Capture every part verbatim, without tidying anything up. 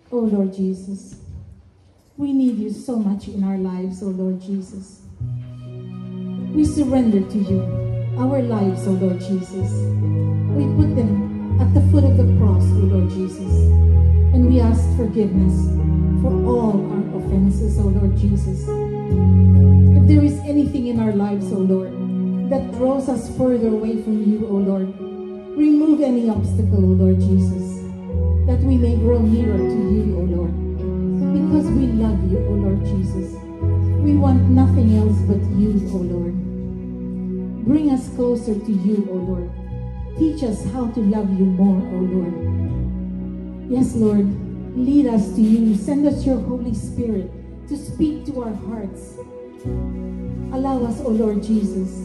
Oh Lord Jesus, we need you so much in our lives, oh Lord Jesus. We surrender to you our lives, oh Lord Jesus. We put them at the foot of the cross, oh Lord Jesus. And we ask forgiveness for all our offenses, oh Lord Jesus. If there is anything in our lives, oh Lord, that draws us further away from you, oh Lord, remove any obstacle, oh Lord Jesus, that we may grow nearer to you, O Lord. Because we love you, O Lord Jesus. We want nothing else but you, O Lord. Bring us closer to you, O Lord. Teach us how to love you more, O Lord. Yes, Lord, lead us to you. Send us your Holy Spirit to speak to our hearts. Allow us, O Lord Jesus,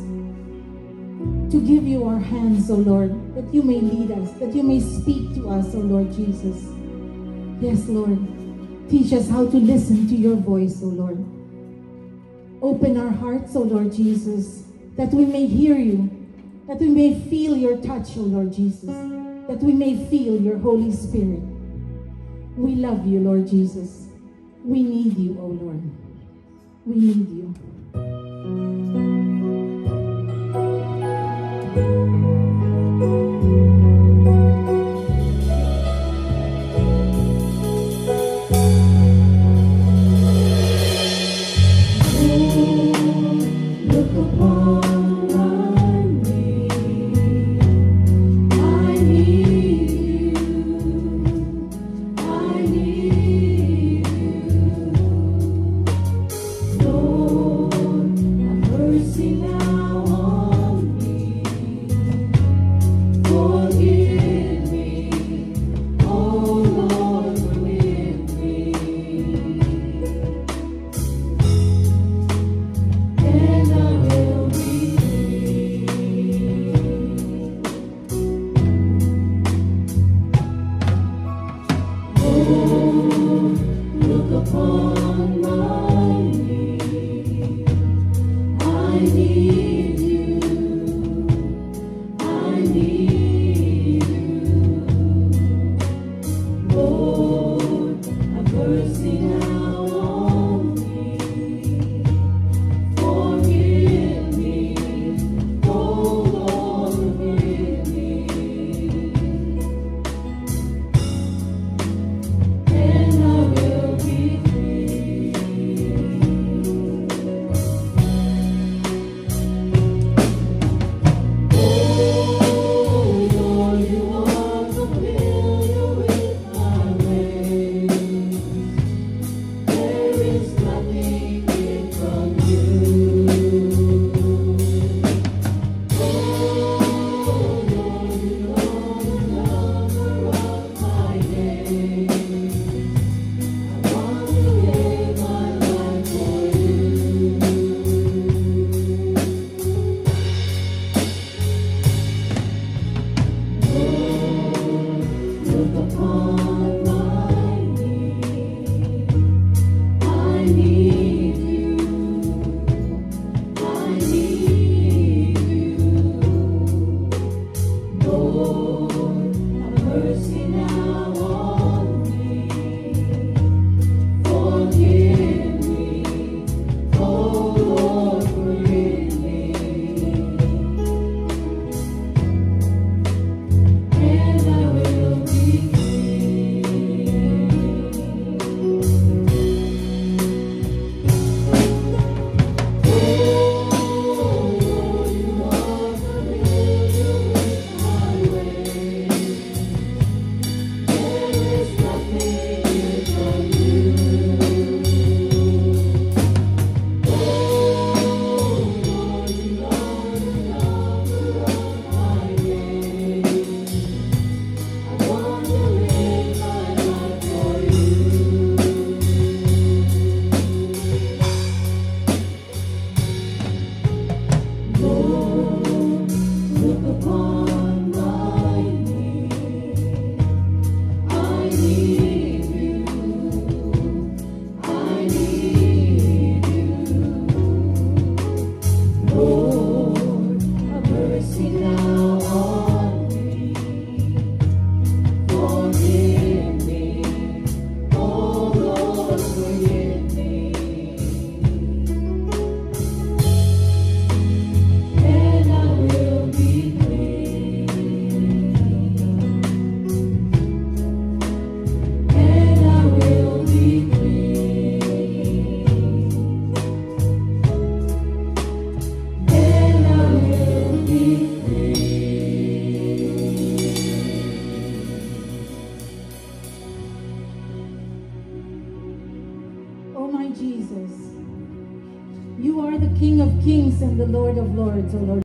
to give you our hands, O Lord, that you may lead us, that you may speak to us, O Lord Jesus. Yes, Lord. Teach us how to listen to your voice, O Lord. Open our hearts, O Lord Jesus, that we may hear you, that we may feel your touch, O Lord Jesus, that we may feel your Holy Spirit. We love you, Lord Jesus. We need you, O Lord. We need you. Yeah. Oh my Jesus, you are the King of kings and the Lord of lords, O Lord